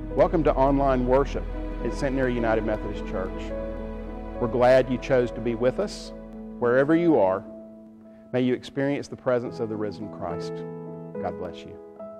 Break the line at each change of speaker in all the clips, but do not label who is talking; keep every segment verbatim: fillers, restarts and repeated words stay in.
Welcome to online worship at Centenary United Methodist Church. We're glad you chose to be with us. Wherever you are, may you experience the presence of the risen Christ. God bless you.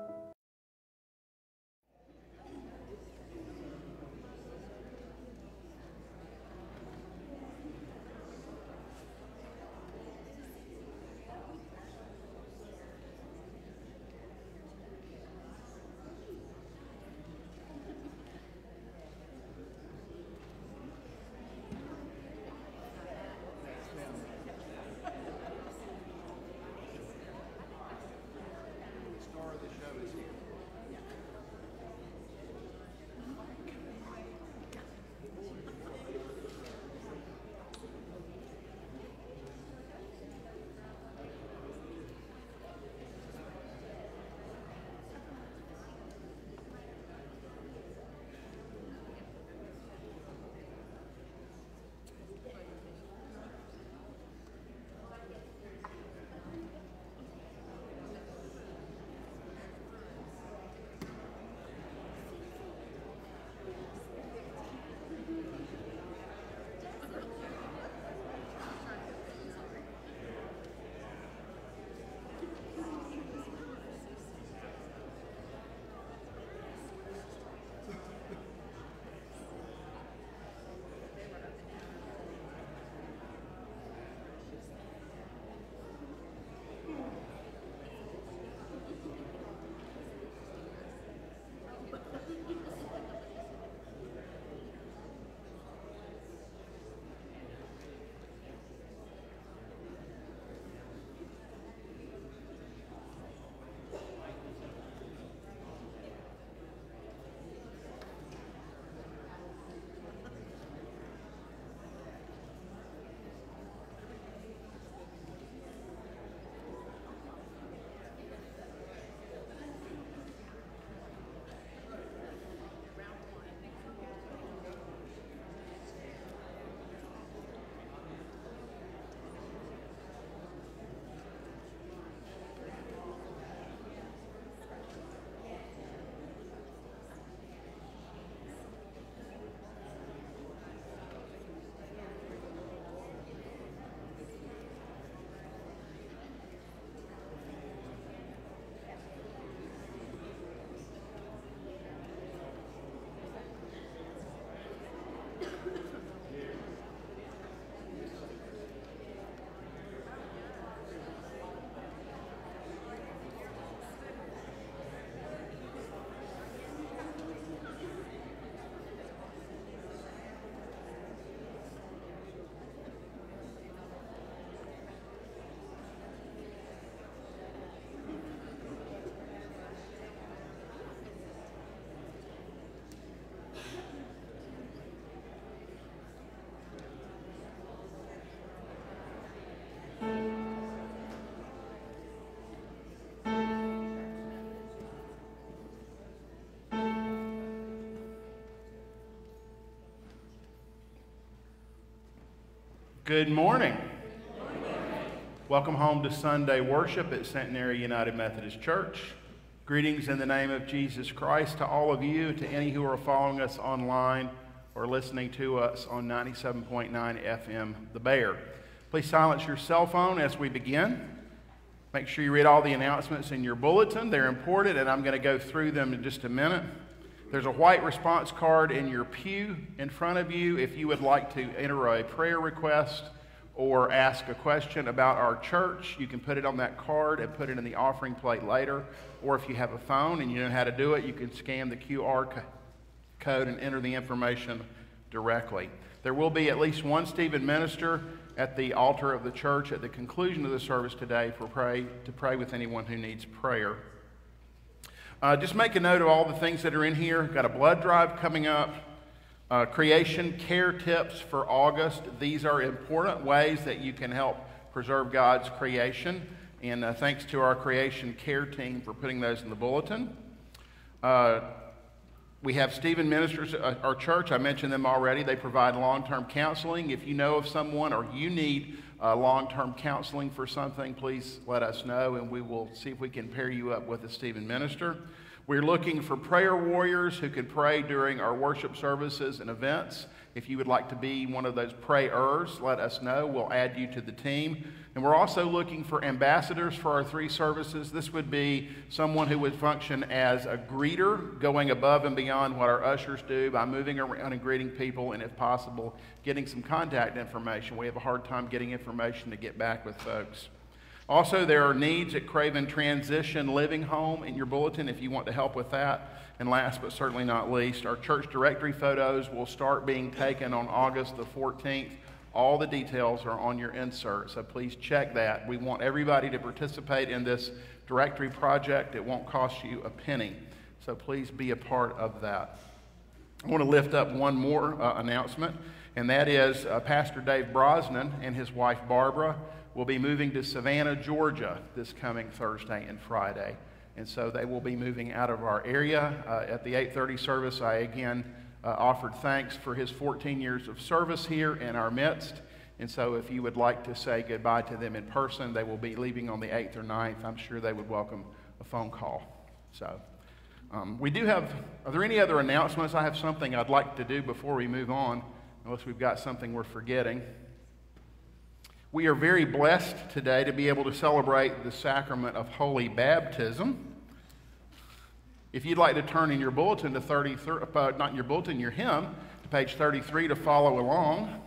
Good morning. Good morning. Welcome home to Sunday worship at Centenary United Methodist Church. Greetings in the name of Jesus Christ to all of you, to any who are following us online or listening to us on ninety-seven point nine F M The Bear. Please silence your cell phone as we begin. Make sure you read all the announcements in your bulletin. They're important, and I'm going to go through them in just a minute. There's a white response card in your pew in front of you if you would like to enter a prayer request or ask a question about our church. You can put it on that card and put it in the offering plate later. Or if you have a phone and you know how to do it, you can scan the Q R co- code and enter the information directly. There will be at least one Stephen minister at the altar of the church at the conclusion of the service today for pray to pray with anyone who needs prayer. Uh, just make a note of all the things that are in here. Got a blood drive coming up. Uh, creation care tips for August. These are important ways that you can help preserve God's creation. And uh, thanks to our creation care team for putting those in the bulletin. Uh, we have Stephen ministers at our church. I mentioned them already. They provide long-term counseling. If you know of someone or you need uh, long-term counseling for something, please let us know, and we will see if we can pair you up with a Stephen minister. We're looking for prayer warriors who can pray during our worship services and events. If you would like to be one of those prayers, let us know. We'll add you to the team. And we're also looking for ambassadors for our three services. This would be someone who would function as a greeter, going above and beyond what our ushers do by moving around and greeting people, and if possible, getting some contact information. We have a hard time getting information to get back with folks. Also, there are needs at Craven Transition Living Home in your bulletin if you want to help with that. And last but certainly not least, our church directory photos will start being taken on August the fourteenth. All the details are on your insert, so please check that. We want everybody to participate in this directory project. It won't cost you a penny, so please be a part of that. I want to lift up one more uh, announcement, and that is uh, Pastor Dave Brosnan and his wife Barbara will be moving to Savannah, Georgia this coming Thursday and Friday. And so they will be moving out of our area. Uh, at the eight thirty service, I again uh, offered thanks for his fourteen years of service here in our midst. And so if you would like to say goodbye to them in person, they will be leaving on the eighth or ninth. I'm sure they would welcome a phone call. So um, we do have, are there any other announcements? I have something I'd like to do before we move on, unless we've got something we're forgetting. We are very blessed today to be able to celebrate the sacrament of holy baptism. If you'd like to turn in your bulletin to thirty-three, uh, not in your bulletin, your hymn, to page thirty-three to follow along.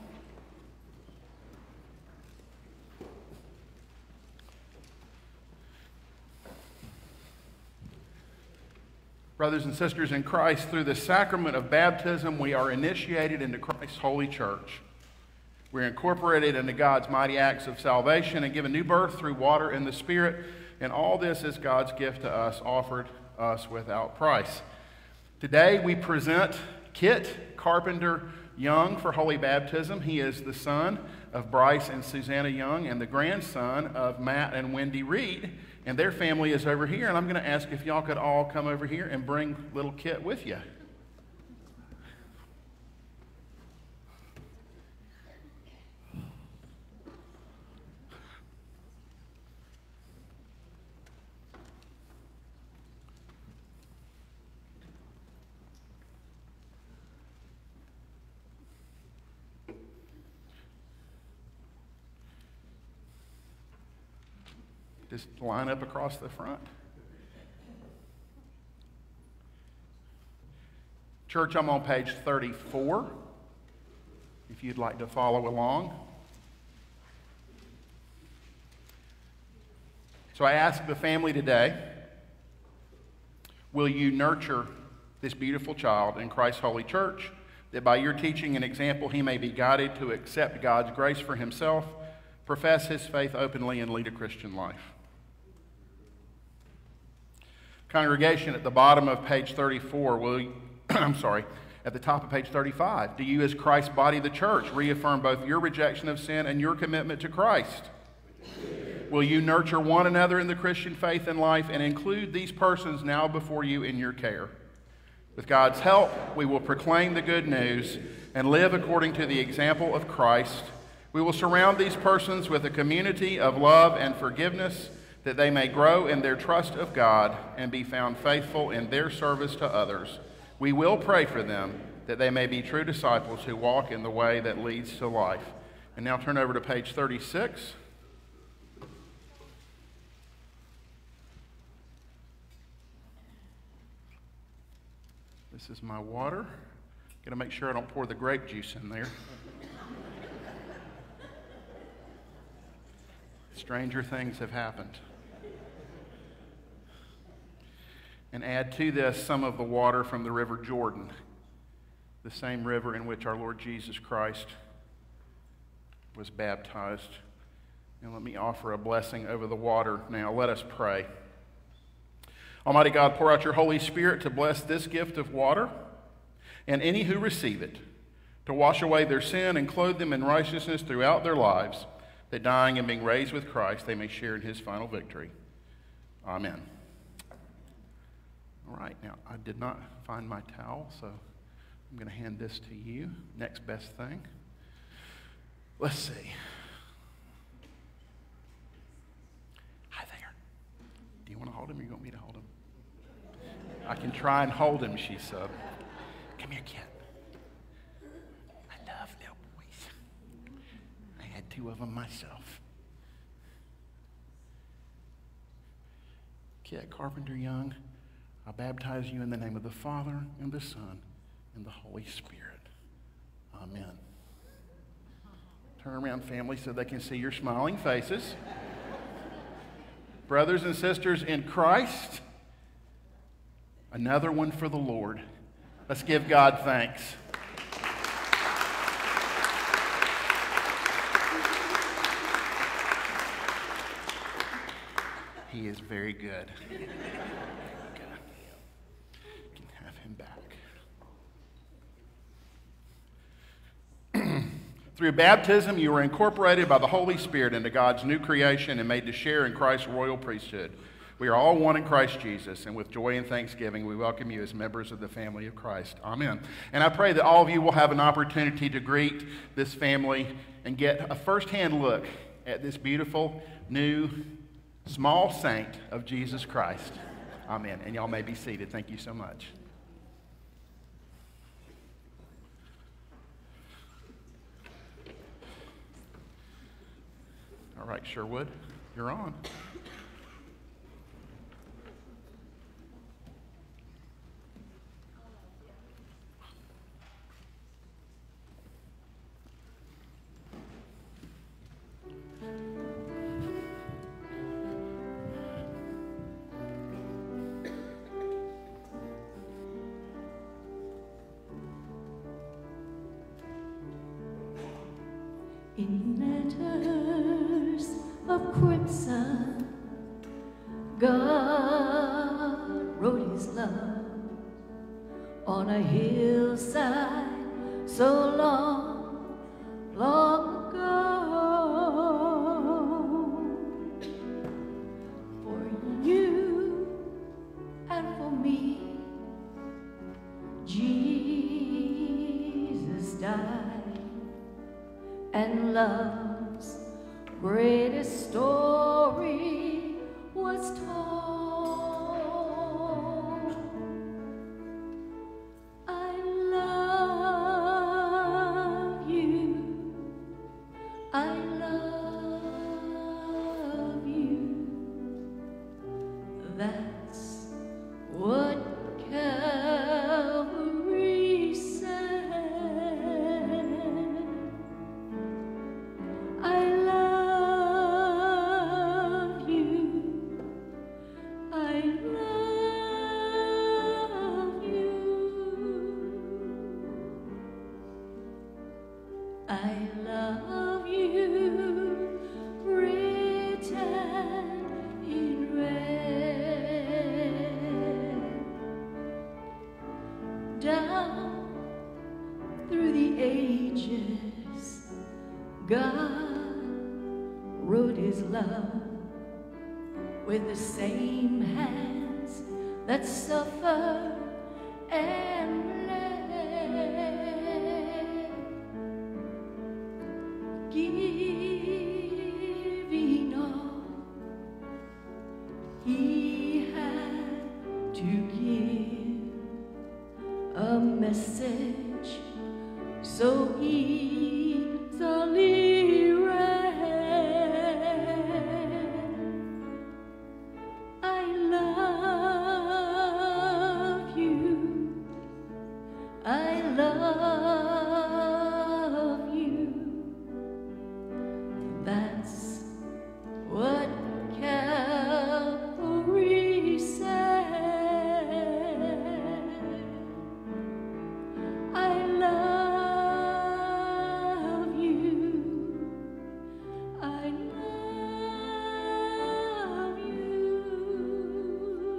Brothers and sisters in Christ, through the sacrament of baptism, we are initiated into Christ's holy church. We're incorporated into God's mighty acts of salvation and given new birth through water and the Spirit. And all this is God's gift to us, offered us without price. Today we present Kit Carpenter Young for holy baptism. He is the son of Bryce and Susanna Young and the grandson of Matt and Wendy Reed. And their family is over here. And I'm going to ask if y'all could all come over here and bring little Kit with you. Just line up across the front. Church, I'm on page thirty-four, if you'd like to follow along. So I ask the family today, will you nurture this beautiful child in Christ's holy church, that by your teaching and example he may be guided to accept God's grace for himself, profess his faith openly, and lead a Christian life? Congregation, at the bottom of page thirty-four, will you, I'm sorry, at the top of page thirty-five, do you as Christ's body, the church, reaffirm both your rejection of sin and your commitment to Christ? Will you nurture one another in the Christian faith and life and include these persons now before you in your care? With God's help, we will proclaim the good news and live according to the example of Christ. We will surround these persons with a community of love and forgiveness, that they may grow in their trust of God and be found faithful in their service to others. We will pray for them, that they may be true disciples who walk in the way that leads to life. And now turn over to page thirty-six. This is my water. Got to make sure I don't pour the grape juice in there. Stranger things have happened. And add to this some of the water from the river Jordan, the same river in which our Lord Jesus Christ was baptized. And let me offer a blessing over the water now. Let us pray. Almighty God, pour out your Holy Spirit to bless this gift of water and any who receive it, to wash away their sin and clothe them in righteousness throughout their lives, that dying and being raised with Christ, they may share in his final victory. Amen. All right, now, I did not find my towel, so I'm going to hand this to you. Next best thing. Let's see. Hi there. Do you want to hold him or you want me to hold him? I can try and hold him, she said. Come here, kid. I love little boys. I had two of them myself. Kit Carpenter Young, I baptize you in the name of the Father, and the Son, and the Holy Spirit. Amen. Turn around, family, so they can see your smiling faces. Brothers and sisters in Christ, another one for the Lord. Let's give God thanks. He is very good. You can have him back. Through baptism, you were incorporated by the Holy Spirit into God's new creation and made to share in Christ's royal priesthood. We are all one in Christ Jesus, and with joy and thanksgiving, we welcome you as members of the family of Christ. Amen. And I pray that all of you will have an opportunity to greet this family and get a firsthand look at this beautiful, new, small saint of Jesus Christ. Amen. And y'all may be seated. Thank you so much. All right, Sherwood, you're on.
In letters of crimson, God wrote his love on a hillside so long, long ago. For you and for me, Jesus died. And love's greatest story was told. I love you. I love you. That's what Calvary said. I love you, written in red, down through the ages, God wrote his love with the same hands that suffer and giving all he had to give, a message so easily read. I love you. I love you. That's what Calvary said. I love you. I love you.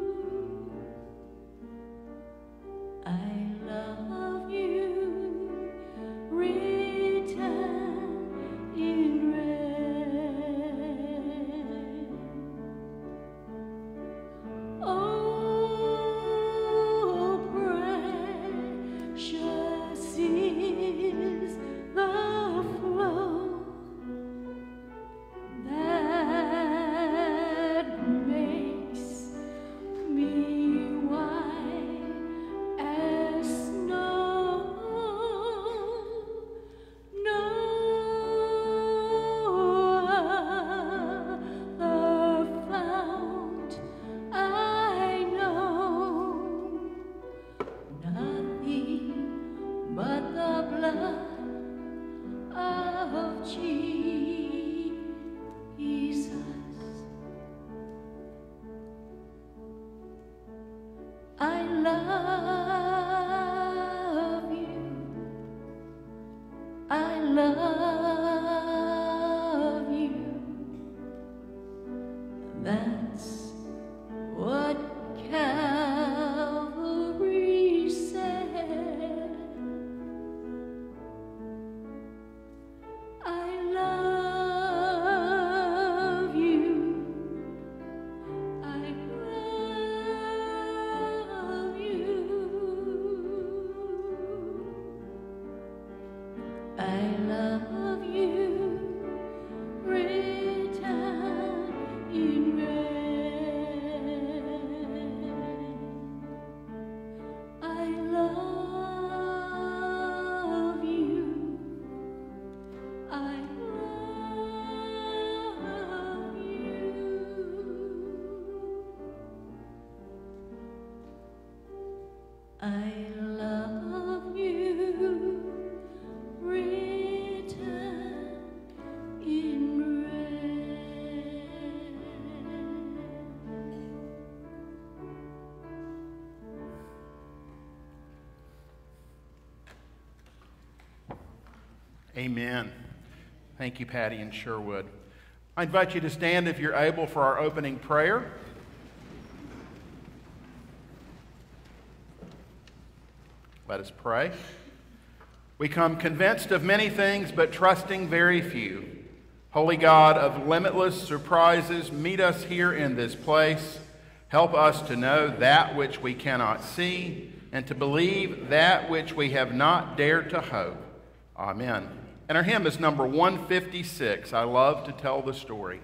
I love you,
Amen. Thank you, Patty and Sherwood. I invite you to stand if you're able for our opening prayer. Let us pray. We come convinced of many things, but trusting very few. Holy God of limitless surprises, meet us here in this place. Help us to know that which we cannot see and to believe that which we have not dared to hope. Amen. And our hymn is number one fifty-six, I Love to Tell the Story.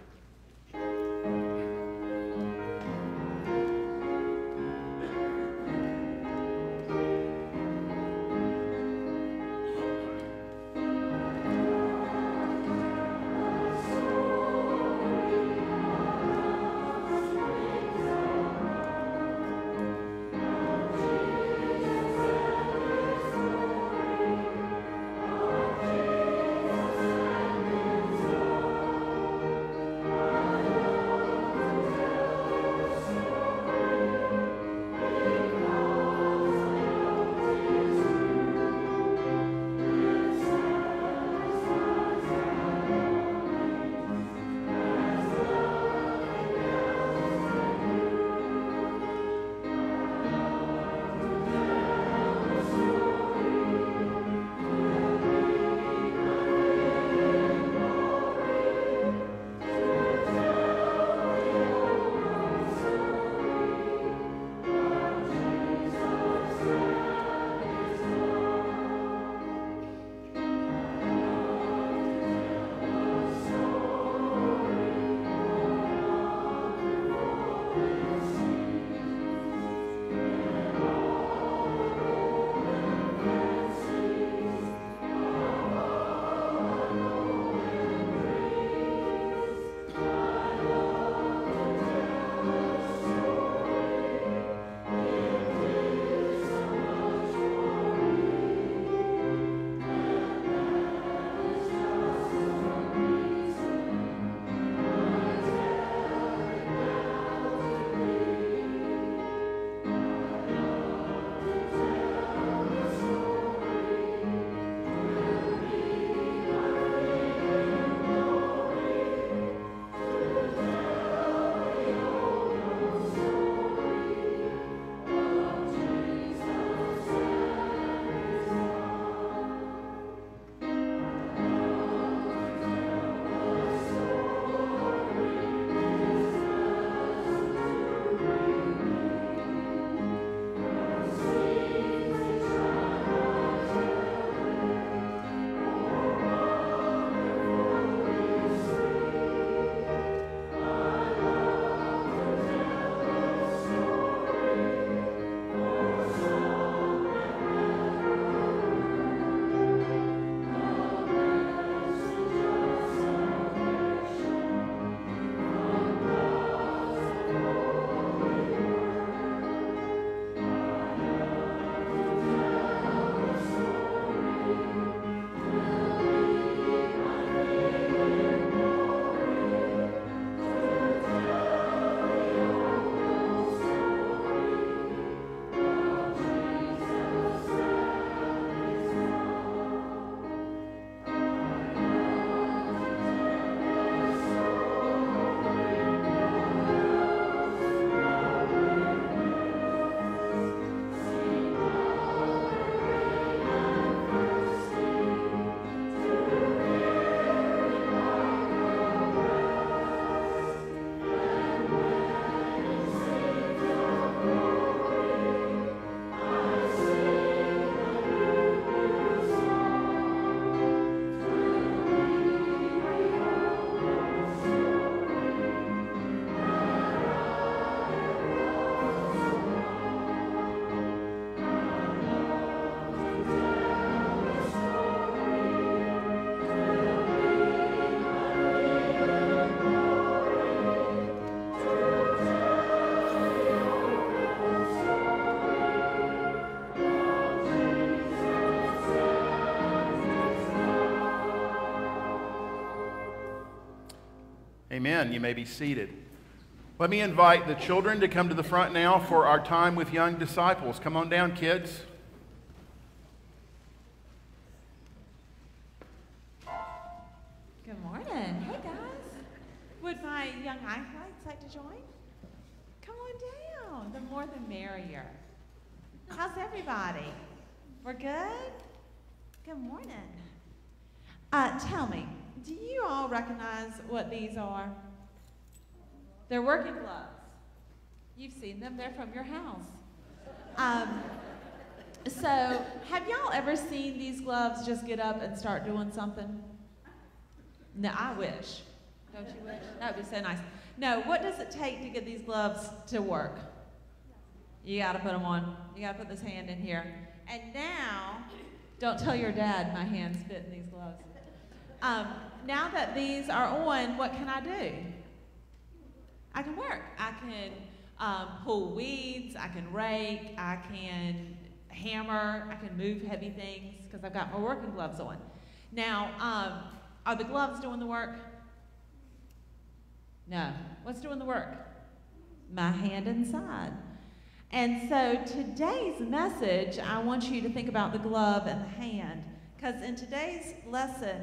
Amen. You may be seated. Let me invite the children to come to the front now for our time with young disciples. Come on down, kids.
Would my young acolytes like to join? Come on down. The more the merrier. How's everybody? We're good? Good morning. Uh, tell me, do you all recognize what these are? They're working gloves. You've seen them. They're from your house. Um, so, have y'all ever seen these gloves just get up and start doing something? No, I wish. Don't you wish? That would be so nice. No, what does it take to get these gloves to work? You got to put them on. You got to put this hand in here. And now, don't tell your dad my hands fit in these gloves. Um, now that these are on, what can I do? I can work. I can um, pull weeds. I can rake. I can hammer. I can move heavy things because I've got my working gloves on. Now, um, are the gloves doing the work? No. What's doing the work? My hand inside. And so today's message, I want you to think about the glove and the hand. Because in today's lesson,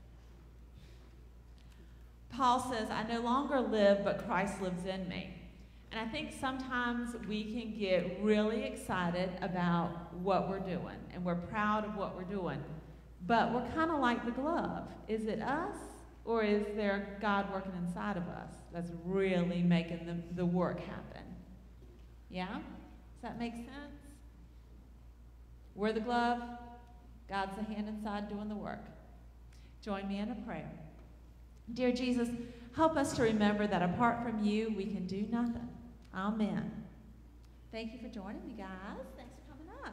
Paul says, I no longer live, but Christ lives in me. And I think sometimes we can get really excited about what we're doing, and we're proud of what we're doing. But we're kind of like the glove. Is it us, or is there God working inside of us that's really making the, the work happen? Yeah? Does that make sense? We're the glove. God's the hand inside doing the work. Join me in a prayer. Dear Jesus, help us to remember that apart from you, we can do nothing. Amen. Thank you for joining me, guys. Thanks for coming up.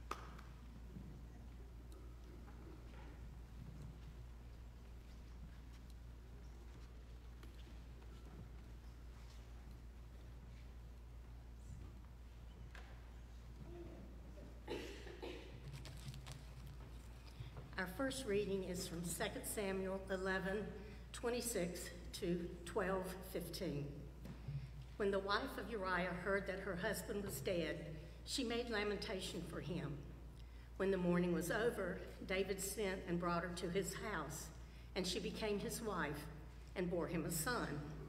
Our first reading is from Second Samuel eleven, twenty-six to twelve, fifteen. When the wife of Uriah heard that her husband was dead, she made lamentation for him. When the mourning was over, David sent and brought her to his house, and she became his wife and bore him a son.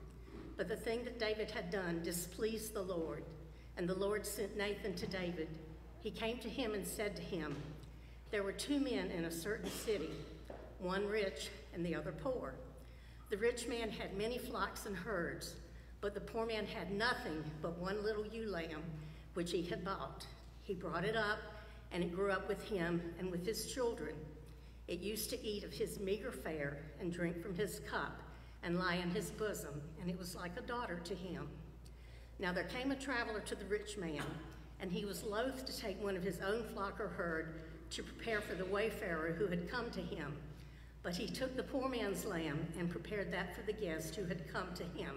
But the thing that David had done displeased the Lord, and the Lord sent Nathan to David. He came to him and said to him, there were two men in a certain city, one rich and the other poor. The rich man had many flocks and herds, but the poor man had nothing but one little ewe lamb, which he had bought. He brought it up, and it grew up with him and with his children. It used to eat of his meager fare and drink from his cup and lie in his bosom, and it was like a daughter to him. Now there came a traveler to the rich man, and he was loath to take one of his own flock or herd to prepare for the wayfarer who had come to him. But he took the poor man's lamb and prepared that for the guest who had come to him.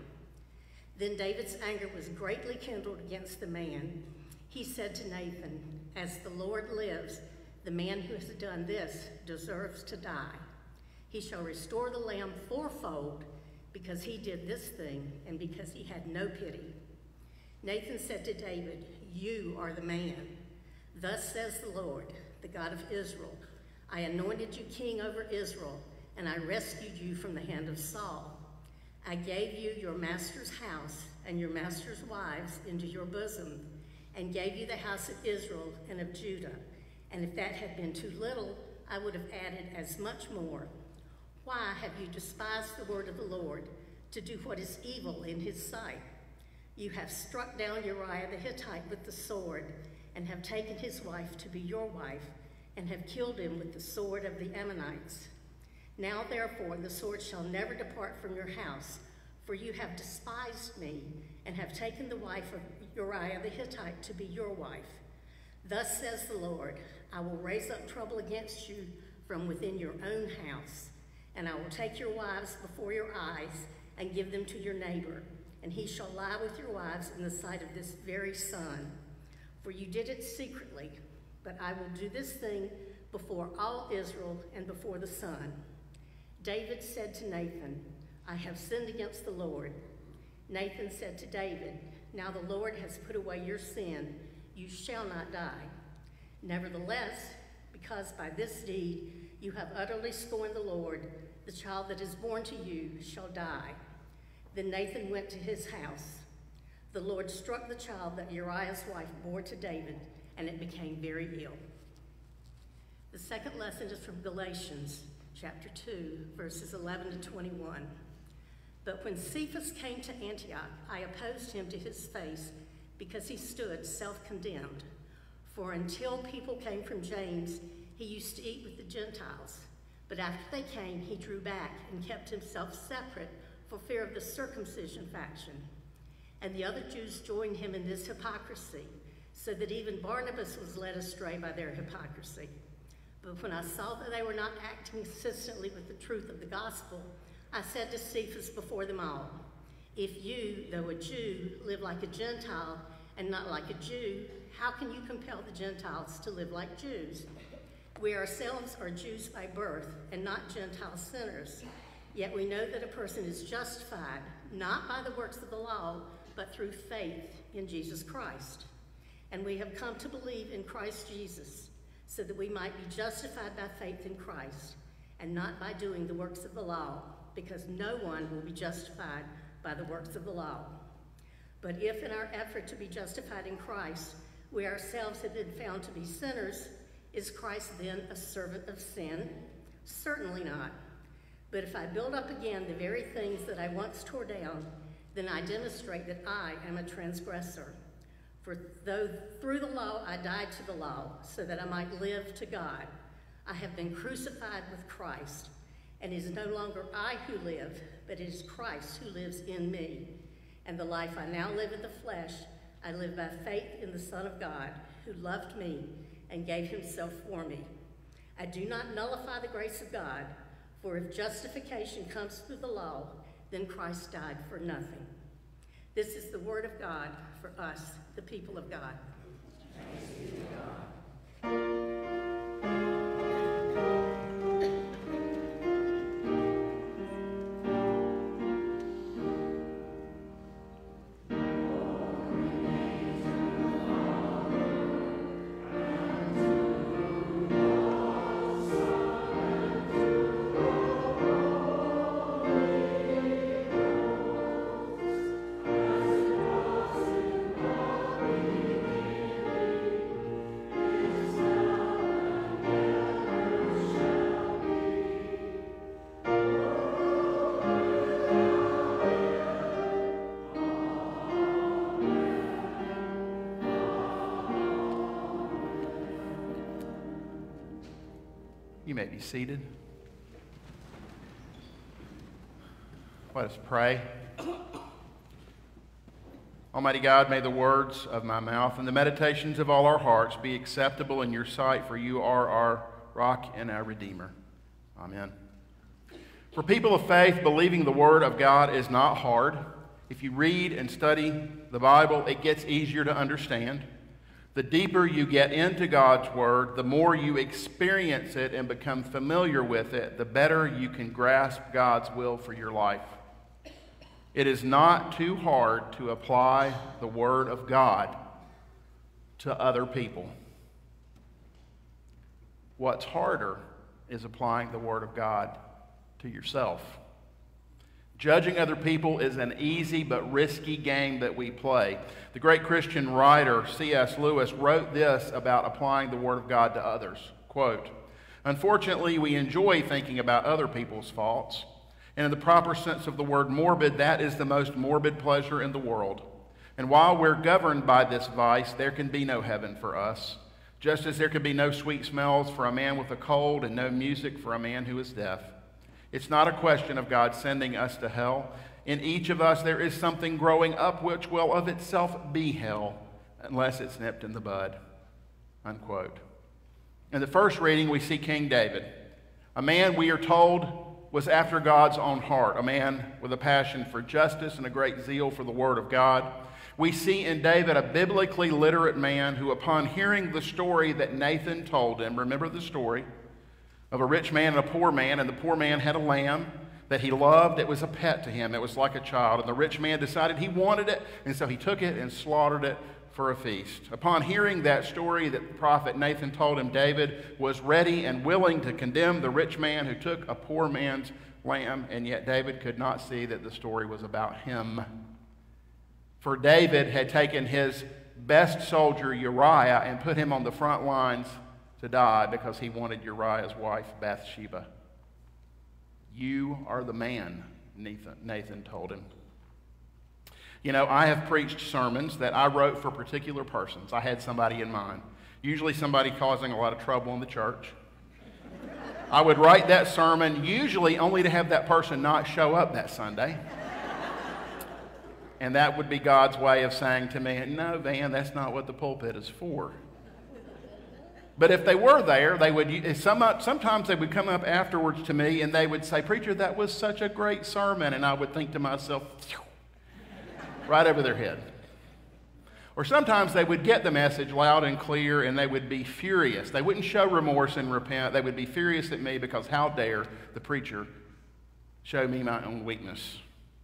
Then David's anger was greatly kindled against the man. He said to Nathan, as the Lord lives, the man who has done this deserves to die. He shall restore the lamb fourfold because he did this thing and because he had no pity. Nathan said to David, you are the man. Thus says the Lord, the God of Israel, I anointed you king over Israel, and I rescued you from the hand of Saul. I gave you your master's house and your master's wives into your bosom, and gave you the house of Israel and of Judah. And if that had been too little, I would have added as much more. Why have you despised the word of the Lord to do what is evil in his sight? You have struck down Uriah the Hittite with the sword, and have taken his wife to be your wife, and have killed him with the sword of the Ammonites. Now therefore the sword shall never depart from your house, for you have despised me, and have taken the wife of Uriah the Hittite to be your wife. Thus says the Lord, I will raise up trouble against you from within your own house, and I will take your wives before your eyes, and give them to your neighbor, and he shall lie with your wives in the sight of this very sun. For you did it secretly, but I will do this thing before all Israel and before the sun. David said to Nathan, I have sinned against the Lord. Nathan said to David, now the Lord has put away your sin, you shall not die. Nevertheless, because by this deed you have utterly scorned the Lord, the child that is born to you shall die. Then Nathan went to his house. The Lord struck the child that Uriah's wife bore to David, and it became very ill. The second lesson is from Galatians chapter two, verses eleven to twenty-one. But when Cephas came to Antioch, I opposed him to his face because he stood self-condemned. For until people came from James, he used to eat with the Gentiles. But after they came, he drew back and kept himself separate for fear of the circumcision faction. And the other Jews joined him in this hypocrisy, so that even Barnabas was led astray by their hypocrisy. But when I saw that they were not acting consistently with the truth of the gospel, I said to Cephas before them all, if you, though a Jew, live like a Gentile and not like a Jew, how can you compel the Gentiles to live like Jews? We ourselves are Jews by birth and not Gentile sinners. Yet we know that a person is justified, not by the works of the law, but through faith in Jesus Christ. And we have come to believe in Christ Jesus, so that we might be justified by faith in Christ, and not by doing the works of the law, because no one will be justified by the works of the law. But if in our effort to be justified in Christ, we ourselves have been found to be sinners, is Christ then a servant of sin? Certainly not. But if I build up again the very things that I once tore down, then I demonstrate that I am a transgressor. For though through the law I died to the law, so that I might live to God, I have been crucified with Christ, and it is no longer I who live, but it is Christ who lives in me. And the life I now live in the flesh, I live by faith in the Son of God, who loved me and gave himself for me. I do not nullify the grace of God, for if justification comes through the law, then Christ died for nothing. This is the word of God for us, the people of God. Thanks be to God.
You may be seated. Let us pray. Almighty God, may the words of my mouth and the meditations of all our hearts be acceptable in your sight, for you are our rock and our Redeemer. Amen. For people of faith, believing the Word of God is not hard. If you read and study the Bible, it gets easier to understand. The deeper you get into God's Word, the more you experience it and become familiar with it, the better you can grasp God's will for your life. It is not too hard to apply the Word of God to other people. What's harder is applying the Word of God to yourself. Judging other people is an easy but risky game that we play. The great Christian writer C S Lewis wrote this about applying the Word of God to others. Quote, "Unfortunately, we enjoy thinking about other people's faults, and in the proper sense of the word morbid, that is the most morbid pleasure in the world. And while we're governed by this vice, there can be no heaven for us, just as there can be no sweet smells for a man with a cold and no music for a man who is deaf. It's not a question of God sending us to hell. In each of us there is something growing up which will of itself be hell, unless it's nipped in the bud." Unquote. In the first reading, we see King David, a man we are told was after God's own heart, a man with a passion for justice and a great zeal for the Word of God. We see in David a biblically literate man who, upon hearing the story that Nathan told him, remember the story of a rich man and a poor man, and the poor man had a lamb that he loved. It was a pet to him. It was like a child, and the rich man decided he wanted it, and so he took it and slaughtered it for a feast. Upon hearing that story that the prophet Nathan told him, David was ready and willing to condemn the rich man who took a poor man's lamb, and yet David could not see that the story was about him. For David had taken his best soldier, Uriah, and put him on the front lines to die because he wanted Uriah's wife, Bathsheba. You are the man, Nathan, Nathan told him. You know, I have preached sermons that I wrote for particular persons. I had somebody in mind, usually somebody causing a lot of trouble in the church. I would write that sermon usually only to have that person not show up that Sunday. And that would be God's way of saying to me, no, Van, that's not what the pulpit is for. But if they were there, they would. Some, sometimes they would come up afterwards to me and they would say, preacher, that was such a great sermon. And I would think to myself, right over their head. Or sometimes they would get the message loud and clear and they would be furious. They wouldn't show remorse and repent. They would be furious at me because how dare the preacher show me my own weakness.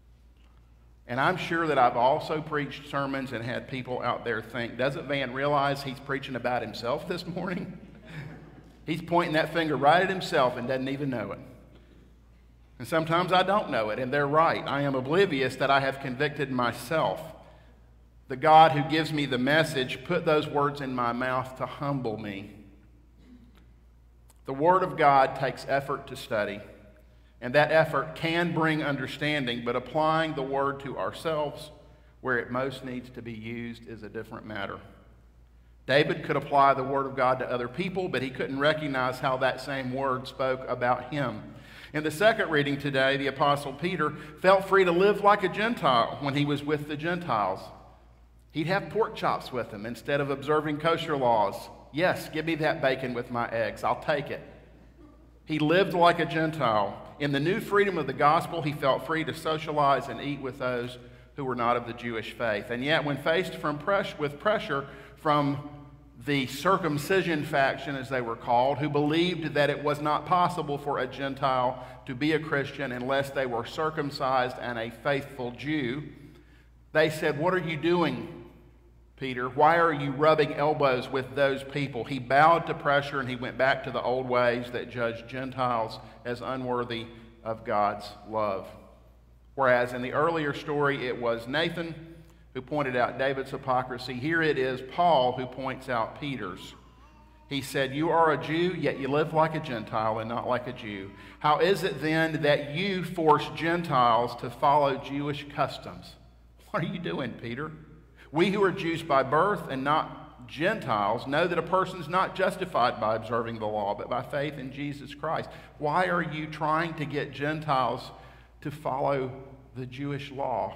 And I'm sure that I've also preached sermons and had people out there think, doesn't Van realize he's preaching about himself this morning? He's pointing that finger right at himself and doesn't even know it. And sometimes I don't know it, and they're right. I am oblivious that I have convicted myself. The God who gives me the message put those words in my mouth to humble me. The Word of God takes effort to study. And that effort can bring understanding, but applying the Word to ourselves where it most needs to be used is a different matter. David could apply the Word of God to other people, but he couldn't recognize how that same Word spoke about him. In the second reading today, the Apostle Peter felt free to live like a Gentile when he was with the Gentiles. He'd have pork chops with them instead of observing kosher laws. Yes, give me that bacon with my eggs. I'll take it. He lived like a Gentile. In the new freedom of the gospel, he felt free to socialize and eat with those who were not of the Jewish faith. And yet, when faced from press- with pressure from the circumcision faction, as they were called, who believed that it was not possible for a Gentile to be a Christian unless they were circumcised and a faithful Jew, they said, "What are you doing, Peter? Why are you rubbing elbows with those people?" He bowed to pressure and he went back to the old ways that judged Gentiles as unworthy of God's love. Whereas in the earlier story, it was Nathan who pointed out David's hypocrisy. Here it is Paul who points out Peter's. He said, "You are a Jew, yet you live like a Gentile and not like a Jew. How is it then that you force Gentiles to follow Jewish customs?" What are you doing, Peter? We who are Jews by birth and not Gentiles know that a person is not justified by observing the law, but by faith in Jesus Christ. Why are you trying to get Gentiles to follow the Jewish law?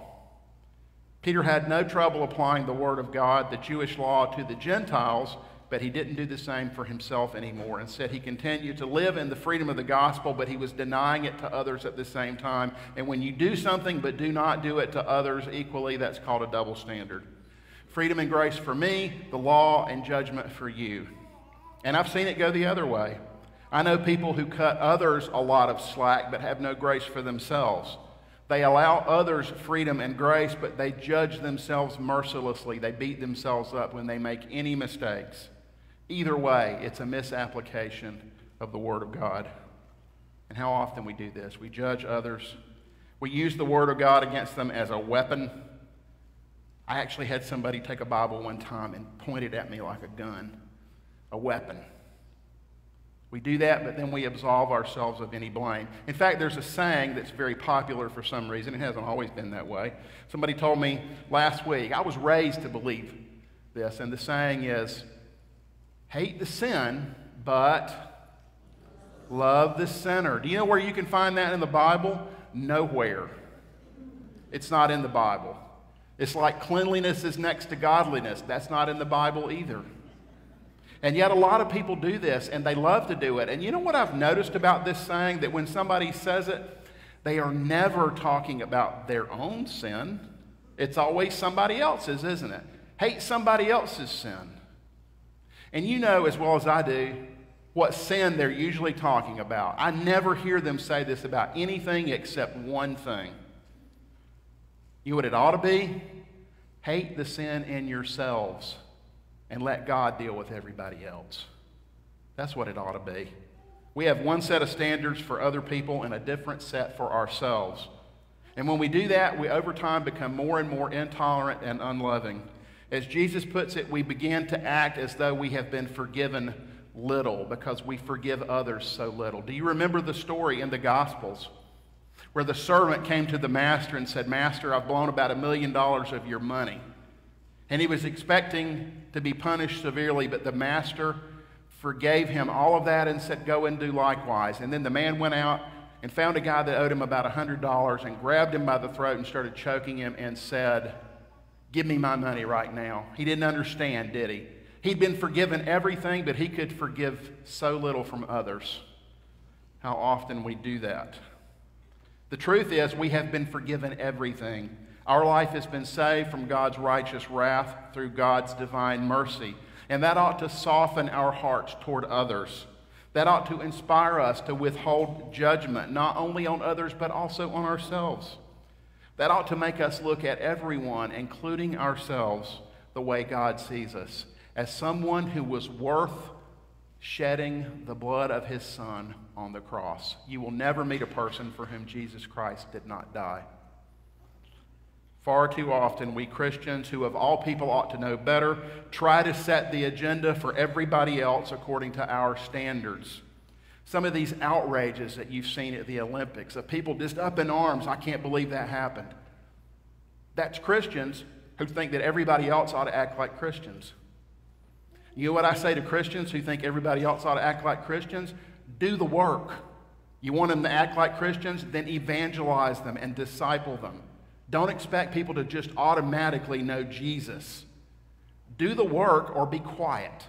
Peter had no trouble applying the Word of God, the Jewish law, to the Gentiles, but he didn't do the same for himself anymore. Instead, he continued to live in the freedom of the gospel, but he was denying it to others at the same time. And when you do something but do not do it to others equally, that's called a double standard. Freedom and grace for me, the law and judgment for you. And I've seen it go the other way. I know people who cut others a lot of slack but have no grace for themselves. They allow others freedom and grace, but they judge themselves mercilessly. They beat themselves up when they make any mistakes. Either way, it's a misapplication of the Word of God. And how often we do this. We judge others. We use the Word of God against them as a weapon. I actually had somebody take a Bible one time and point it at me like a gun, a weapon. We do that, but then we absolve ourselves of any blame. In fact, there's a saying that's very popular for some reason. It hasn't always been that way. Somebody told me last week, I was raised to believe this, and the saying is, hate the sin, but love the sinner. Do you know where you can find that in the Bible? Nowhere. It's not in the Bible. It's like cleanliness is next to godliness. That's not in the Bible either. And yet a lot of people do this, and they love to do it. And you know what I've noticed about this saying? That when somebody says it, they are never talking about their own sin. It's always somebody else's, isn't it? Hate somebody else's sin. And you know as well as I do what sin they're usually talking about. I never hear them say this about anything except one thing. You know what it ought to be? Hate the sin in yourselves and let God deal with everybody else. That's what it ought to be. We have one set of standards for other people and a different set for ourselves. And when we do that, we over time become more and more intolerant and unloving. As Jesus puts it, we begin to act as though we have been forgiven little because we forgive others so little. Do you remember the story in the Gospels where the servant came to the master and said, "Master, I've blown about a million dollars of your money." And he was expecting to be punished severely, but the master forgave him all of that and said, "Go and do likewise." And then the man went out and found a guy that owed him about a hundred dollars and grabbed him by the throat and started choking him and said, "Give me my money right now." He didn't understand, did he? He'd been forgiven everything, but he could forgive so little from others. How often we do that. The truth is, we have been forgiven everything. Our life has been saved from God's righteous wrath through God's divine mercy. And that ought to soften our hearts toward others. That ought to inspire us to withhold judgment, not only on others, but also on ourselves. That ought to make us look at everyone, including ourselves, the way God sees us, as someone who was worth shedding the blood of his Son on the cross. You will never meet a person for whom Jesus Christ did not die. Far too often, we Christians, who of all people ought to know better, try to set the agenda for everybody else according to our standards. Some of these outrages that you've seen at the Olympics, of people just up in arms, "I can't believe that happened." That's Christians who think that everybody else ought to act like Christians. You know what I say to Christians who think everybody else ought to act like Christians? Do the work. You want them to act like Christians? Then evangelize them and disciple them. Don't expect people to just automatically know Jesus. Do the work or be quiet.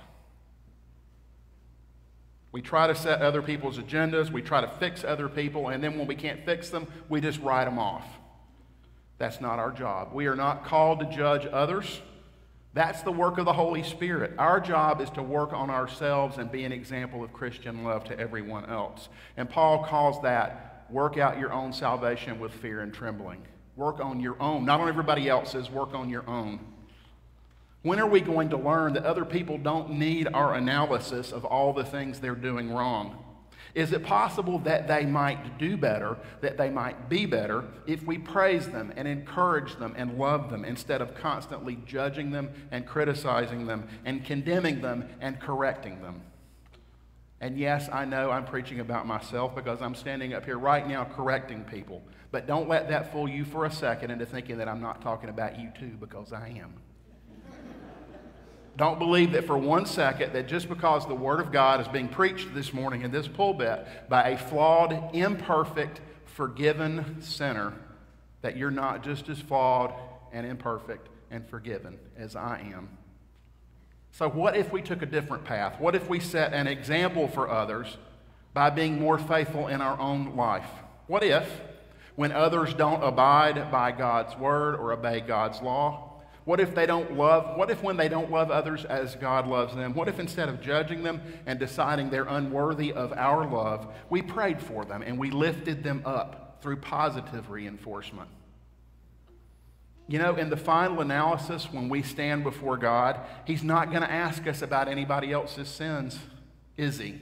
We try to set other people's agendas, we try to fix other people, and then when we can't fix them, we just write them off. That's not our job. We are not called to judge others. That's the work of the Holy Spirit. Our job is to work on ourselves and be an example of Christian love to everyone else. And Paul calls that, work out your own salvation with fear and trembling. Work on your own, not on everybody else's, work on your own. When are we going to learn that other people don't need our analysis of all the things they're doing wrong? Is it possible that they might do better, that they might be better, if we praise them and encourage them and love them instead of constantly judging them and criticizing them and condemning them and correcting them? And yes, I know I'm preaching about myself because I'm standing up here right now correcting people. But don't let that fool you for a second into thinking that I'm not talking about you too, because I am. Don't believe that for one second that just because the Word of God is being preached this morning in this pulpit by a flawed, imperfect, forgiven sinner, that you're not just as flawed and imperfect and forgiven as I am. So what if we took a different path? What if we set an example for others by being more faithful in our own life? What if, when others don't abide by God's word or obey God's law, what if they don't love, what if when they don't love others as God loves them, what if instead of judging them and deciding they're unworthy of our love, we prayed for them and we lifted them up through positive reinforcement? You know, in the final analysis, when we stand before God, He's not going to ask us about anybody else's sins, is He?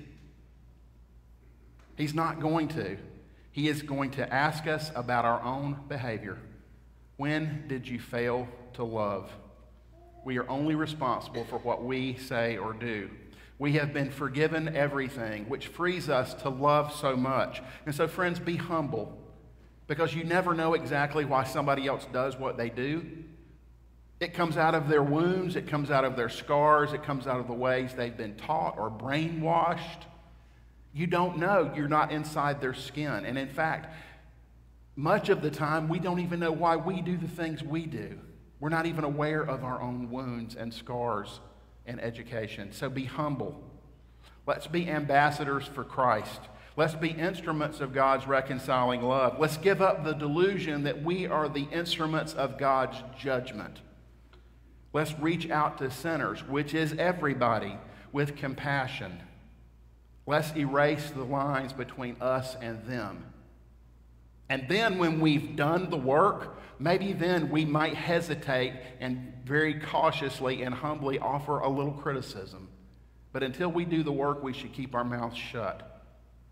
He's not going to. He is going to ask us about our own behavior. When did you fail to love? We are only responsible for what we say or do. We have been forgiven everything, which frees us to love so much. And so, friends, be humble, because you never know exactly why somebody else does what they do. It comes out of their wounds, it comes out of their scars, it comes out of the ways they've been taught or brainwashed. You don't know. You're not inside their skin. And in fact, much of the time, we don't even know why we do the things we do. We're not even aware of our own wounds and scars and education. So be humble. Let's be ambassadors for Christ. Let's be instruments of God's reconciling love. Let's give up the delusion that we are the instruments of God's judgment. Let's reach out to sinners, which is everybody, with compassion. Let's erase the lines between us and them. And then when we've done the work, maybe then we might hesitate and very cautiously and humbly offer a little criticism. But until we do the work, we should keep our mouths shut.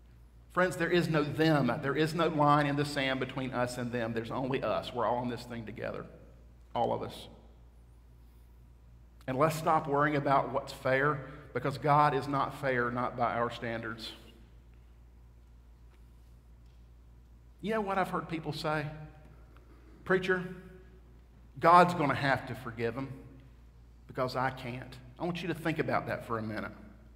Friends, there is no them. There is no line in the sand between us and them. There's only us. We're all in this thing together. All of us. And let's stop worrying about what's fair, because God is not fair, not by our standards. You know what I've heard people say? Preacher, God's going to have to forgive him because I can't. I want you to think about that for a minute.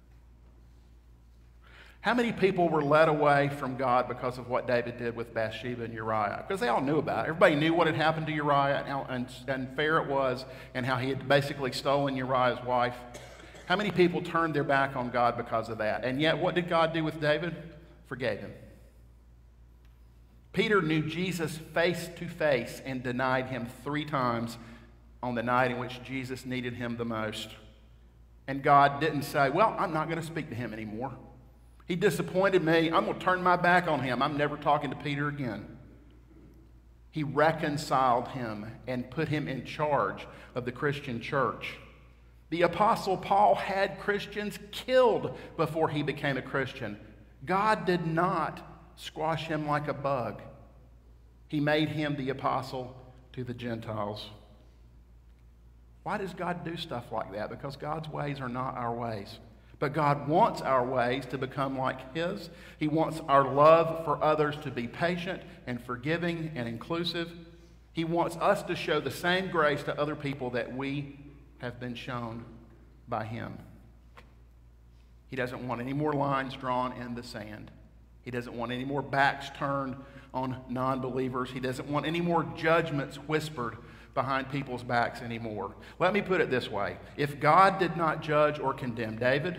How many people were led away from God because of what David did with Bathsheba and Uriah? Because they all knew about it. Everybody knew what had happened to Uriah and how unfair it was and how he had basically stolen Uriah's wife. How many people turned their back on God because of that? And yet, what did God do with David? Forgave him. Peter knew Jesus face to face and denied him three times on the night in which Jesus needed him the most. And God didn't say, well, I'm not going to speak to him anymore. He disappointed me. I'm going to turn my back on him. I'm never talking to Peter again. He reconciled him and put him in charge of the Christian church. The Apostle Paul had Christians killed before he became a Christian. God did not squash him like a bug. He made him the apostle to the Gentiles. Why does God do stuff like that? Because God's ways are not our ways. But God wants our ways to become like his. He wants our love for others to be patient and forgiving and inclusive. He wants us to show the same grace to other people that we have been shown by him. He doesn't want any more lines drawn in the sand. He doesn't want any more backs turned on non-believers. He doesn't want any more judgments whispered behind people's backs anymore. Let me put it this way. If God did not judge or condemn David,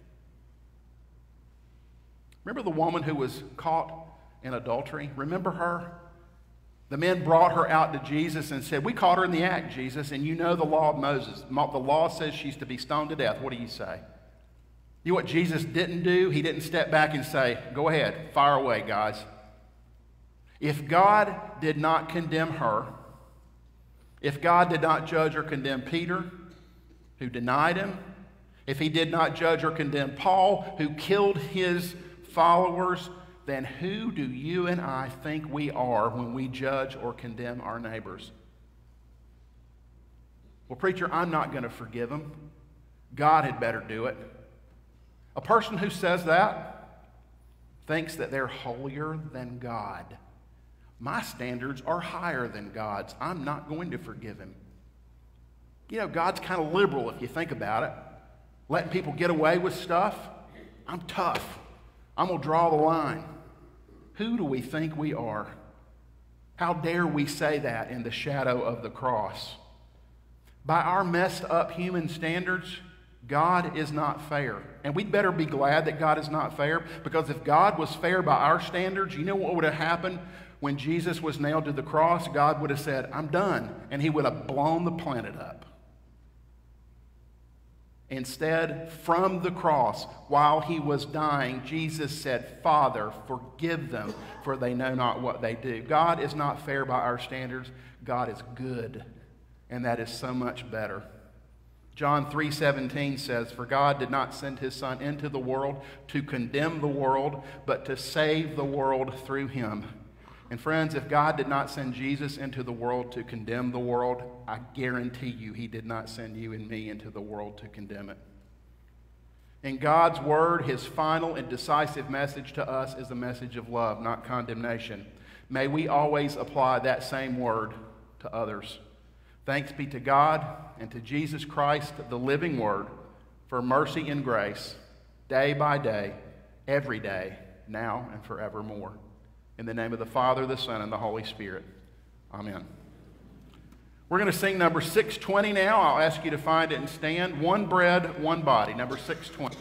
remember the woman who was caught in adultery? Remember her? The men brought her out to Jesus and said, we caught her in the act, Jesus, and you know the law of Moses. The law says she's to be stoned to death. What do you say? You know what Jesus didn't do? He didn't step back and say, go ahead, fire away, guys. If God did not condemn her, if God did not judge or condemn Peter, who denied him, if he did not judge or condemn Paul, who killed his followers, then who do you and I think we are when we judge or condemn our neighbors? Well, preacher, I'm not going to forgive him. God had better do it. A person who says that thinks that they're holier than God. My standards are higher than God's. I'm not going to forgive him. You know, God's kind of liberal if you think about it. Letting people get away with stuff. I'm tough. I'm going to draw the line. Who do we think we are? How dare we say that in the shadow of the cross? By our messed up human standards, God is not fair. And we'd better be glad that God is not fair, because if God was fair by our standards, you know what would have happened? When Jesus was nailed to the cross, God would have said, I'm done. And he would have blown the planet up. Instead, from the cross, while he was dying, Jesus said, Father, forgive them, for they know not what they do. God is not fair by our standards. God is good. And that is so much better. John three seventeen says, for God did not send his Son into the world to condemn the world, but to save the world through him. And friends, if God did not send Jesus into the world to condemn the world, I guarantee you he did not send you and me into the world to condemn it. In God's word, his final and decisive message to us is a message of love, not condemnation. May we always apply that same word to others. Thanks be to God and to Jesus Christ, the living word, for mercy and grace, day by day, every day, now and forevermore. In the name of the Father, the Son, and the Holy Spirit. Amen. We're going to sing number six twenty now. I'll ask you to find it and stand. One bread, one body. Number six twenty.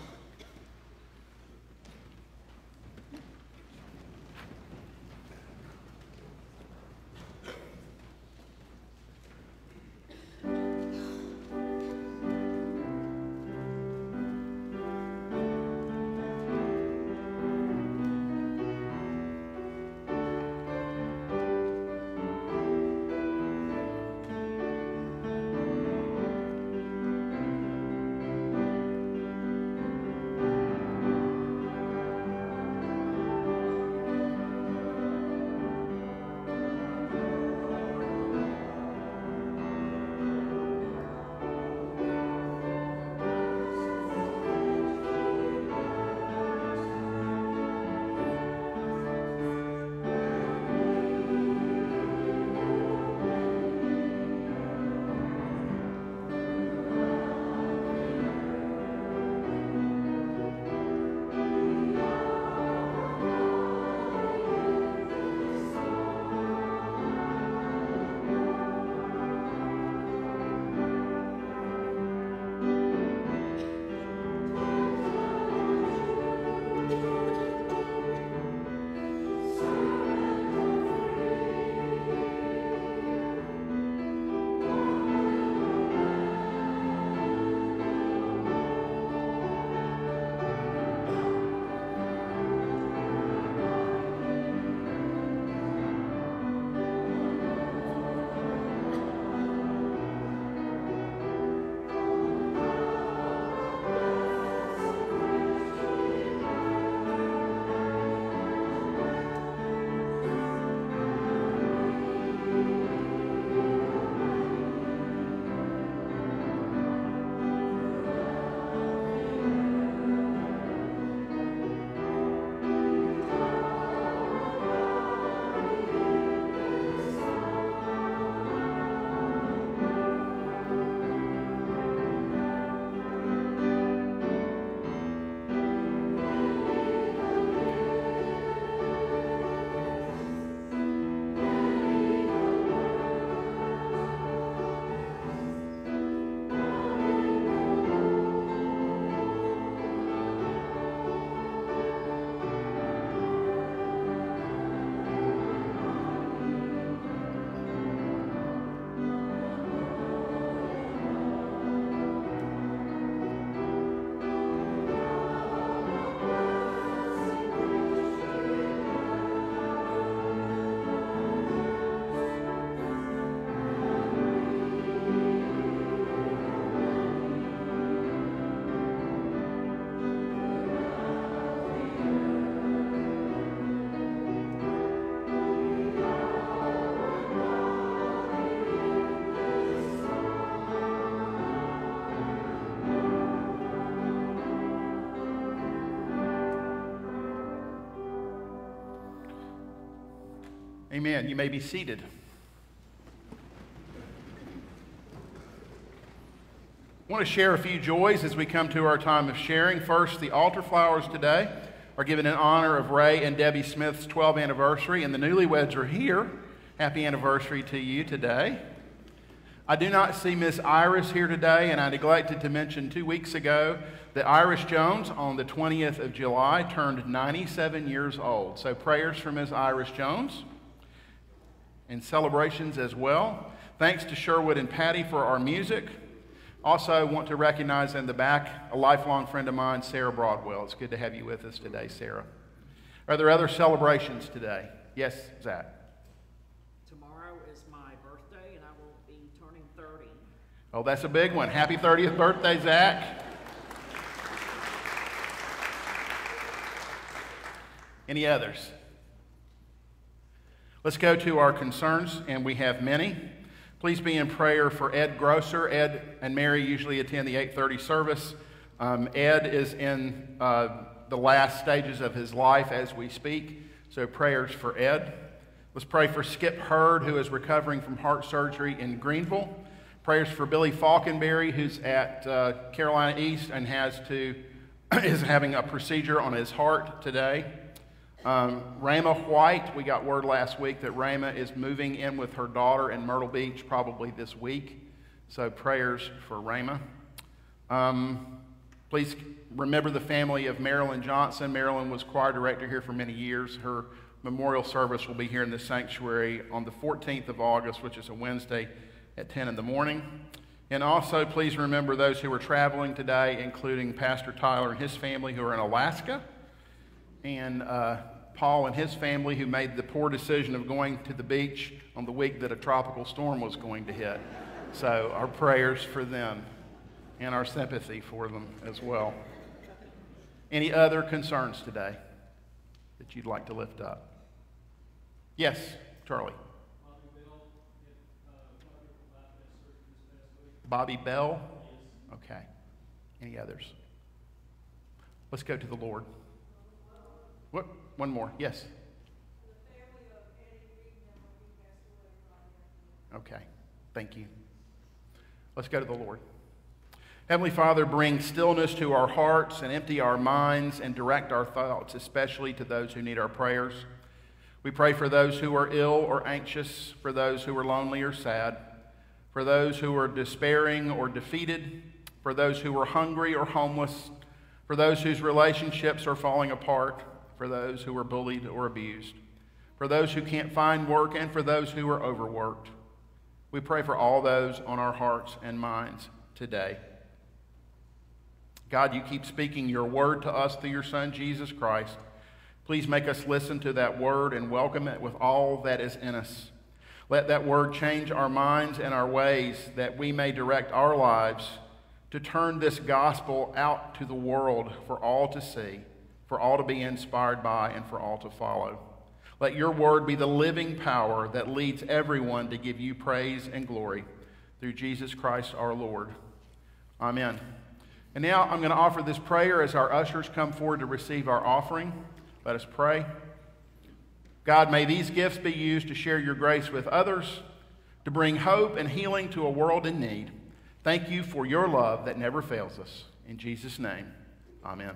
Amen. You may be seated. I want to share a few joys as we come to our time of sharing. First, the altar flowers today are given in honor of Ray and Debbie Smith's twelfth anniversary, and the newlyweds are here. Happy anniversary to you today. I do not see Miss Iris here today, and I neglected to mention two weeks ago that Iris Jones on the twentieth of July turned ninety-seven years old. So prayers for Miss Iris Jones and celebrations as well. Thanks to Sherwood and Patty for our music. Also want to recognize in the back a lifelong friend of mine, Sarah Broadwell. It's good to have you with us today, Sarah. Are there other celebrations today? Yes, Zach.
Tomorrow is my birthday, and I will be turning thirty.
Oh, that's a big one. Happy thirtieth birthday, Zach. Any others? Let's go to our concerns, and we have many. Please be in prayer for Ed Grosser. Ed and Mary usually attend the eight thirty service. Um, Ed is in uh, the last stages of his life as we speak, so prayers for Ed. Let's pray for Skip Hurd, who is recovering from heart surgery in Greenville. Prayers for Billy Falkenberry, who's at uh, Carolina East and has to is having a procedure on his heart today. Um, Rama White, we got word last week that Rama is moving in with her daughter in Myrtle Beach probably this week. So prayers for Rama. Um, please remember the family of Marilyn Johnson. Marilyn was choir director here for many years. Her memorial service will be here in the sanctuary on the fourteenth of August, which is a Wednesday at ten in the morning. And also please remember those who are traveling today, including Pastor Tyler and his family who are in Alaska, and uh, Paul and his family who made the poor decision of going to the beach on the week that a tropical storm was going to hit. So our prayers for them and our sympathy for them as well. Any other concerns today that you'd like to lift up? Yes, Charlie. Bobby Bell? Okay. Any others? Let's go to the Lord. What? One more. Yes. Okay. Thank you. Let's go to the Lord. Heavenly Father, bring stillness to our hearts and empty our minds and direct our thoughts, especially to those who need our prayers. We pray for those who are ill or anxious, for those who are lonely or sad, for those who are despairing or defeated, for those who are hungry or homeless, for those whose relationships are falling apart, for those who are bullied or abused, for those who can't find work, and for those who are overworked. We pray for all those on our hearts and minds today. God, you keep speaking your word to us through your Son, Jesus Christ. Please make us listen to that word and welcome it with all that is in us. Let that word change our minds and our ways, that we may direct our lives to turn this gospel out to the world for all to see, for all to be inspired by, and for all to follow. Let your word be the living power that leads everyone to give you praise and glory through Jesus Christ our Lord. Amen. And now I'm going to offer this prayer as our ushers come forward to receive our offering. Let us pray. God, may these gifts be used to share your grace with others, to bring hope and healing to a world in need. Thank you for your love that never fails us. In Jesus' name, amen.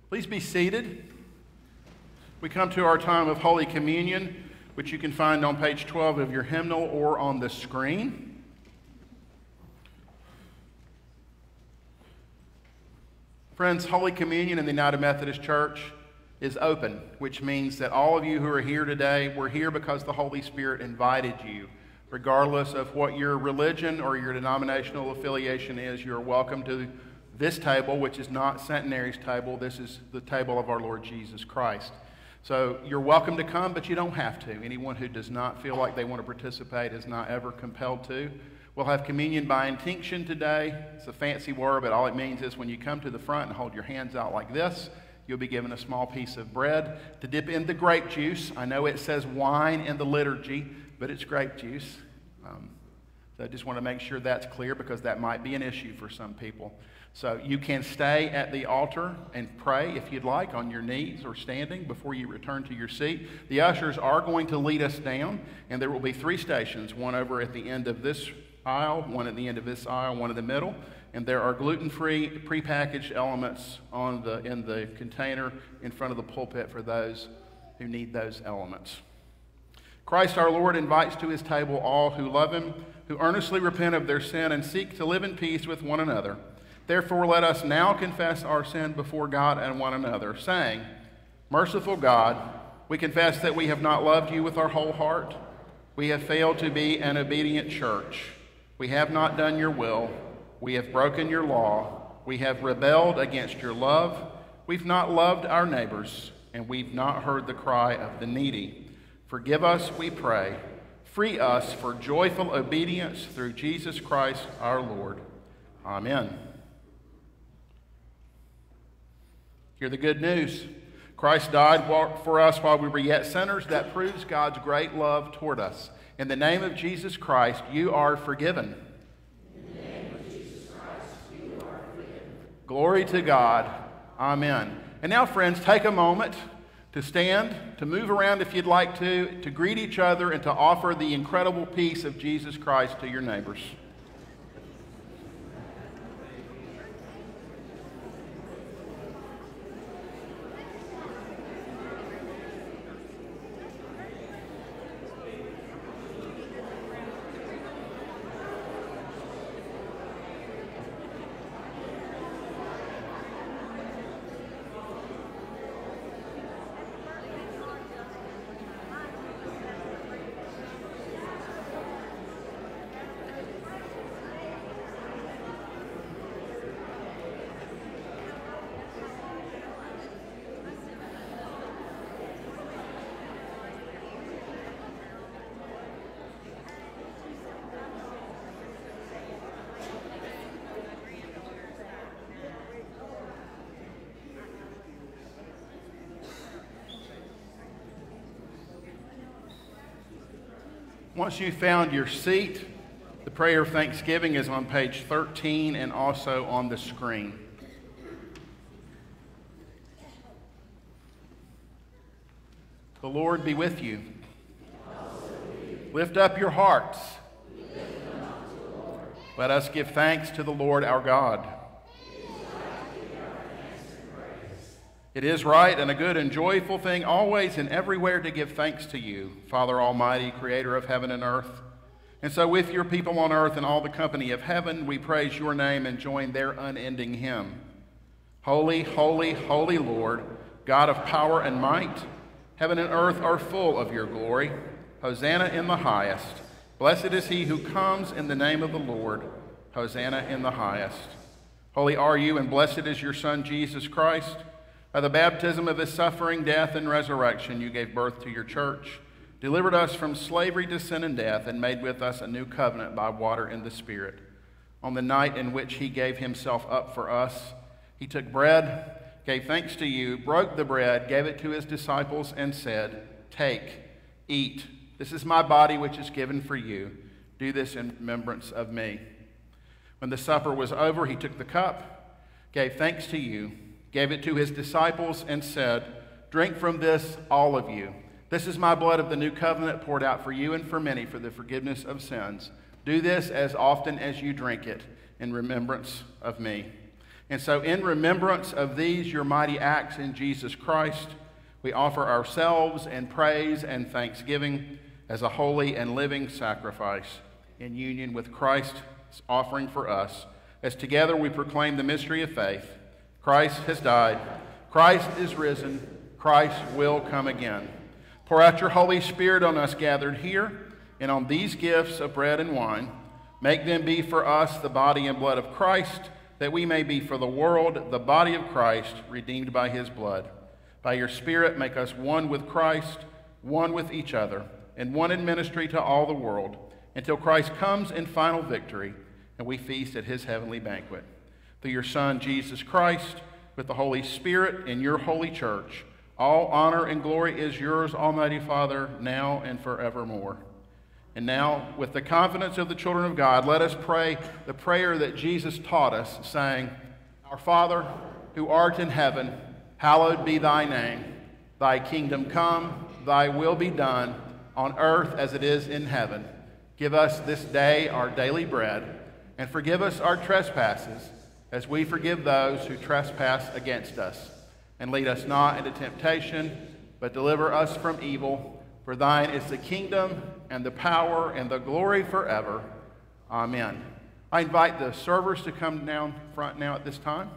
Please be seated. We come to our time of Holy Communion, which you can find on page twelve of your hymnal or on the screen. Friends, Holy Communion in the United Methodist Church is open, which means that all of you who are here today, we're here because the Holy Spirit invited you. Regardless of what your religion or your denominational affiliation is, you're welcome to this table, which is not Centenary's table. This is the table of our Lord Jesus Christ. So you're welcome to come, but you don't have to. Anyone who does not feel like they want to participate is not ever compelled to. We'll have communion by intinction today. It's a fancy word, but all it means is when you come to the front and hold your hands out like this, you'll be given a small piece of bread to dip in the grape juice. I know it says wine in the liturgy, but it's grape juice. Um, so I just want to make sure that's clear because that might be an issue for some people. So you can stay at the altar and pray if you'd like on your knees or standing before you return to your seat. The ushers are going to lead us down, and there will be three stations, one over at the end of this aisle, one at the end of this aisle, one in the middle. And there are gluten-free prepackaged elements on the, in the container in front of the pulpit for those who need those elements. Christ our Lord invites to his table all who love him, who earnestly repent of their sin and seek to live in peace with one another. Therefore, let us now confess our sin before God and one another, saying, Merciful God, we confess that we have not loved you with our whole heart. We have failed to be an obedient church. We have not done your will. We have broken your law. We have rebelled against your love. We've not loved our neighbors, and we've not heard the cry of the needy. Forgive us, we pray. Free us for joyful obedience through Jesus Christ our Lord. Amen. Hear the good news. Christ died for us while we were yet sinners. That proves God's great love toward us. In the name of Jesus Christ, you are forgiven.
In the name of Jesus Christ, you are forgiven.
Glory to God. Amen. And now, friends, take a moment to stand, to move around if you'd like to, to greet each other, and to offer the incredible peace of Jesus Christ to your neighbors. Once you've found your seat, the prayer of thanksgiving is on page thirteen and also on the screen. The Lord be with you. Lift up your hearts. Let us give thanks to the Lord our God. It is right and a good and joyful thing always and everywhere to give thanks to you, Father Almighty, creator of heaven and earth. And so with your people on earth and all the company of heaven, we praise your name and join their unending hymn. Holy, holy, holy Lord, God of power and might, heaven and earth are full of your glory. Hosanna in the highest. Blessed is he who comes in the name of the Lord. Hosanna in the highest. Holy are you, and blessed is your Son, Jesus Christ. By the baptism of his suffering, death, and resurrection, you gave birth to your church, delivered us from slavery to sin and death, and made with us a new covenant by water and the Spirit. On the night in which he gave himself up for us, he took bread, gave thanks to you, broke the bread, gave it to his disciples, and said, Take, eat. This is my body which is given for you. Do this in remembrance of me. When the supper was over, he took the cup, gave thanks to you, gave it to his disciples, and said, Drink from this, all of you. This is my blood of the new covenant poured out for you and for many for the forgiveness of sins. Do this as often as you drink it in remembrance of me. And so in remembrance of these, your mighty acts in Jesus Christ, we offer ourselves in praise and thanksgiving as a holy and living sacrifice in union with Christ's offering for us, as together we proclaim the mystery of faith. Christ has died. Christ is risen. Christ will come again. Pour out your Holy Spirit on us gathered here and on these gifts of bread and wine. Make them be for us the body and blood of Christ, that we may be for the world the body of Christ, redeemed by his blood. By your Spirit, make us one with Christ, one with each other, and one in ministry to all the world, until Christ comes in final victory, and we feast at his heavenly banquet. Through your Son, Jesus Christ, with the Holy Spirit in your holy church, all honor and glory is yours, Almighty Father, now and forevermore. And now, with the confidence of the children of God, let us pray the prayer that Jesus taught us, saying, Our Father, who art in heaven, hallowed be thy name. Thy kingdom come, thy will be done, on earth as it is in heaven. Give us this day our daily bread, and forgive us our trespasses, as we forgive those who trespass against us. And lead us not into temptation, but deliver us from evil. For thine is the kingdom, and the power, and the glory forever. Amen. I invite the servers to come down front now at this time.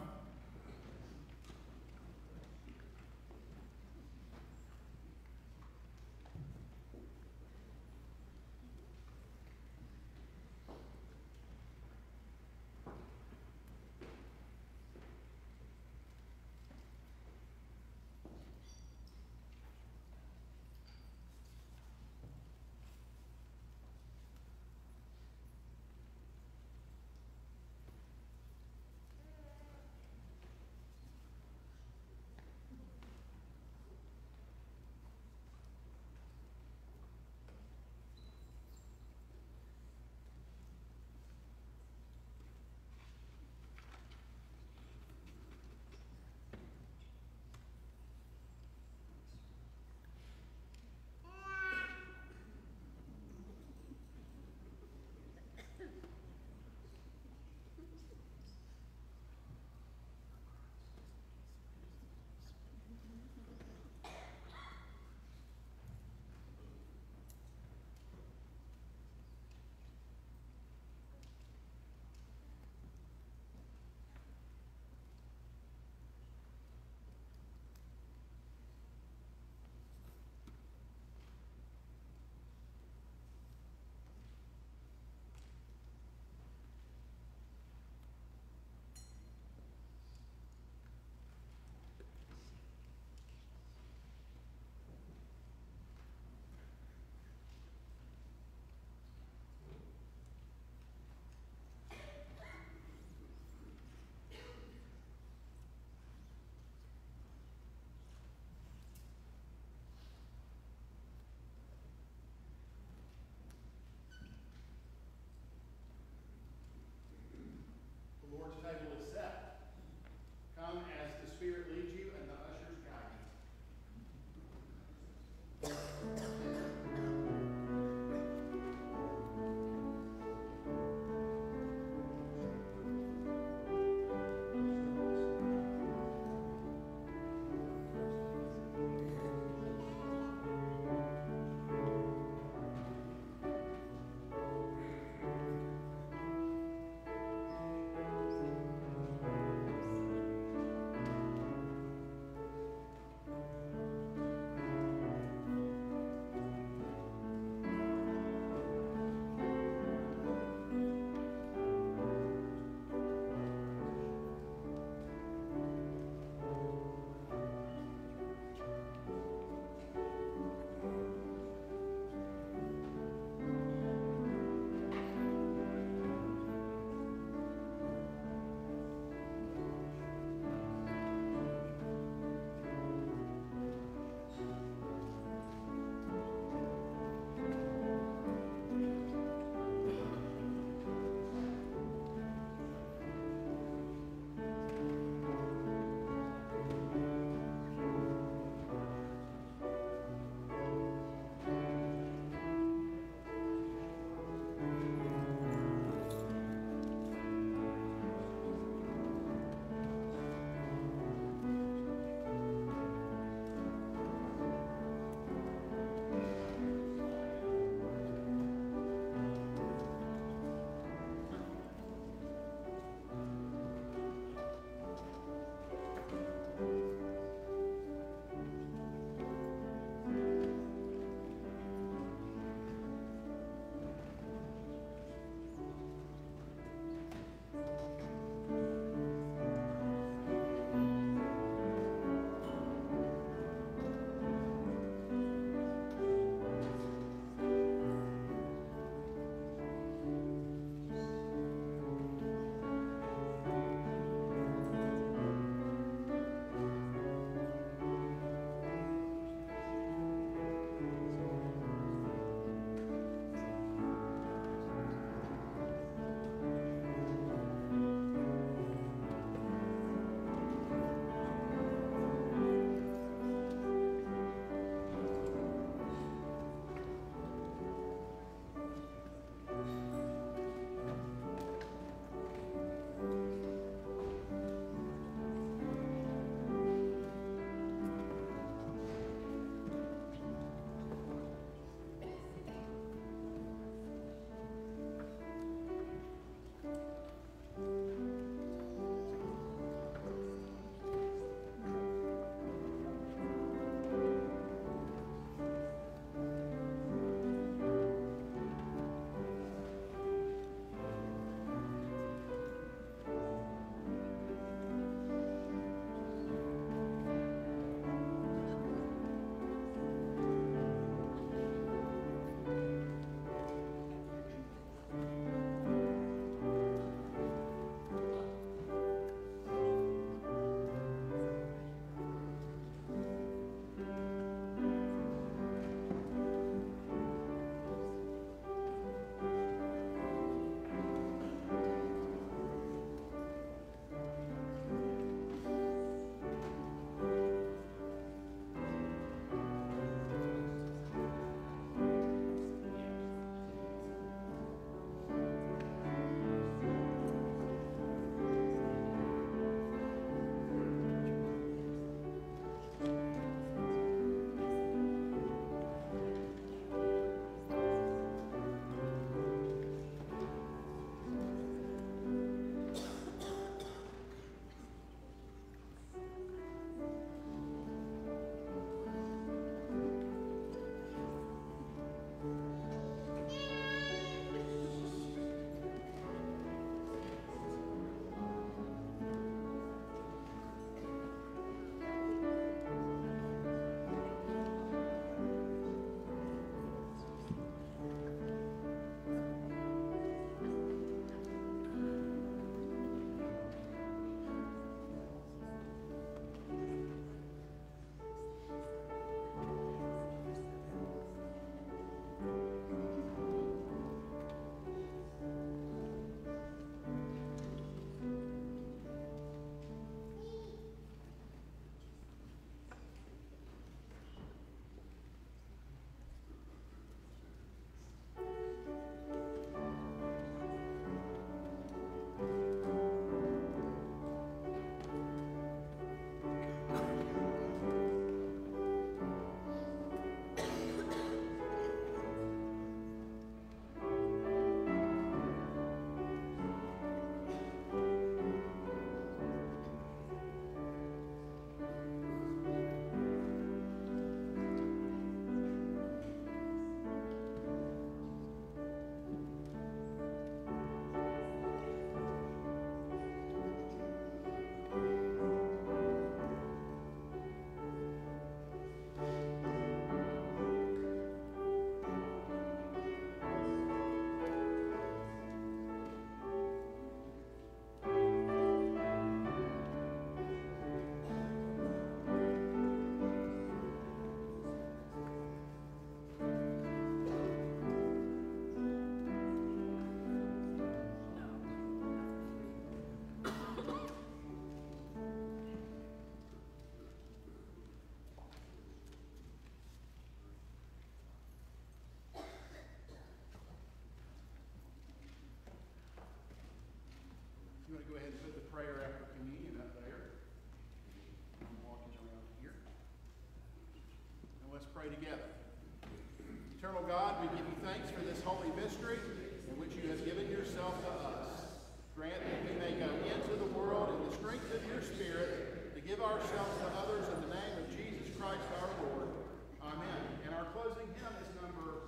go ahead and put the prayer after communion up there. I'm walking around here. And let's pray together. Eternal God, we give you thanks for this holy mystery in which you have given yourself to us. Grant that we may go into the world in the strength of your Spirit to give ourselves to others in the name of Jesus Christ our Lord. Amen. And our closing hymn is number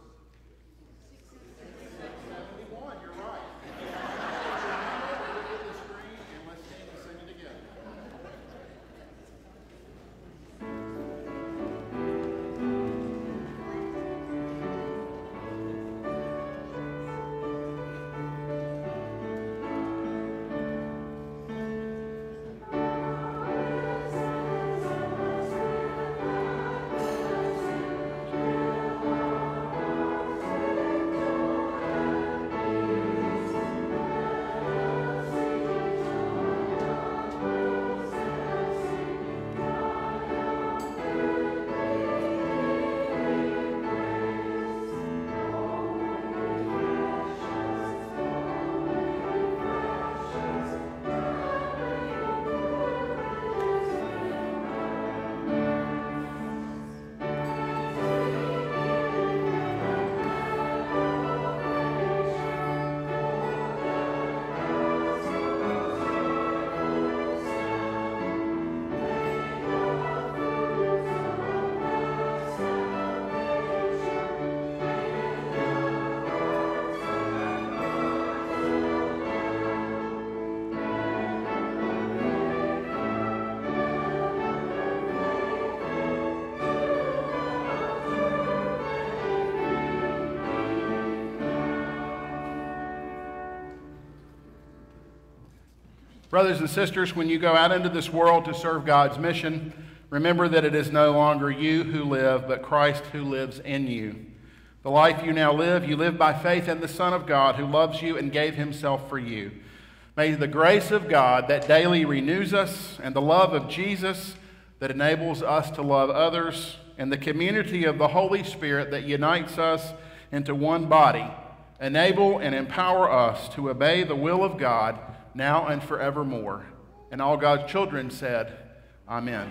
six seventy-one. You're right. Look at the screen and let's stand and sing it together. Brothers and sisters, when you go out into this world to serve God's mission, remember that it is no longer you who live, but Christ who lives in you. The life you now live, you live by faith in the Son of God who loves you and gave himself for you. May the grace of God that daily renews us and the love of Jesus that enables us to love others and the community of the Holy Spirit that unites us into one body enable and empower us to obey the will of God now and forevermore. And all God's children said, Amen.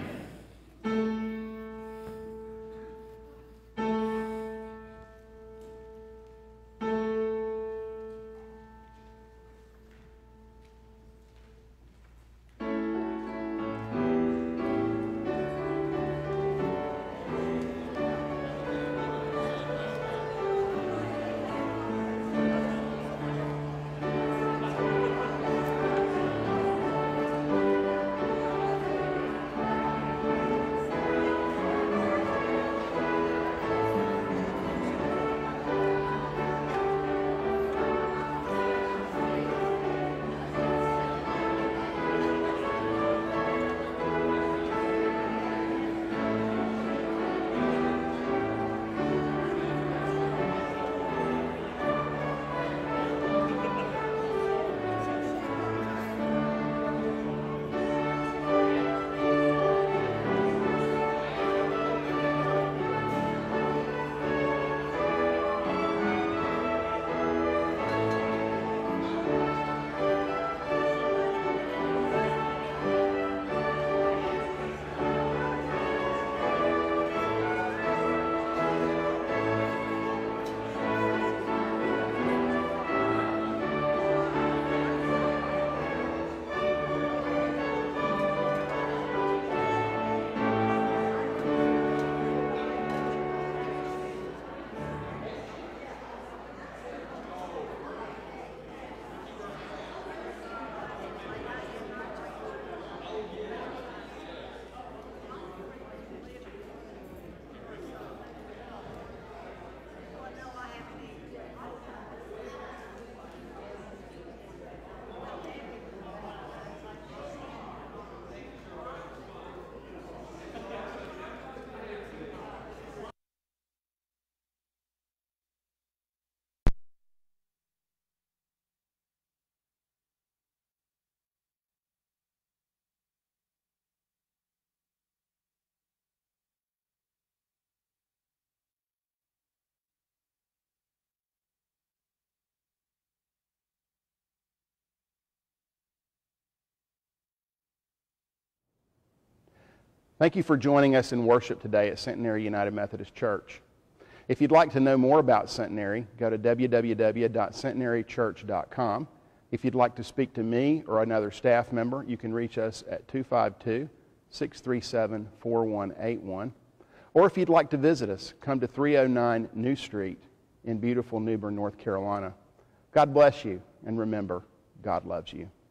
Thank you for joining us in worship today at Centenary United Methodist Church. If you'd like to know more about Centenary, go to w w w dot centenary church dot com. If you'd like to speak to me or another staff member, you can reach us at two five two, six three seven, four one eight one. Or if you'd like to visit us, come to three oh nine New Street in beautiful New Bern, North Carolina. God bless you, and remember, God loves you.